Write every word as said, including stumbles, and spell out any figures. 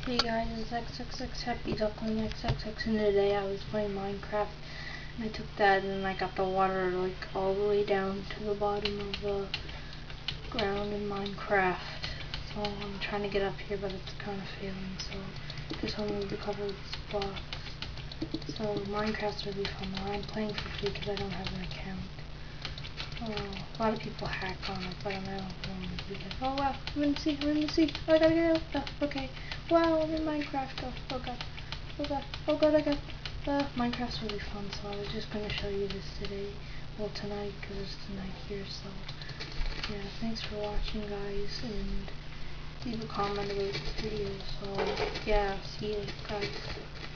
Hey guys, it's X X X Happy Duckling X X X, and today I was playing Minecraft and I took that and I got the water like all the way down to the bottom of the ground in Minecraft. So I'm trying to get up here, but it's kind of failing, so just want to move the cover of this box. So Minecraft's really fun. I'm playing for free because I don't have an account. Oh, a lot of people hack on it, but I don't want to do that. Oh wow, I'm in the sea, I'm in the sea. Oh, I gotta get out. Oh, okay. Wow, I'm in Minecraft. Oh, oh god. Oh god. Oh god, I got. Uh, Minecraft's really fun, so I was just gonna show you this today. Well, tonight, because it's tonight here, so. Yeah, thanks for watching, guys, and leave a comment about this video. So, yeah, see you guys.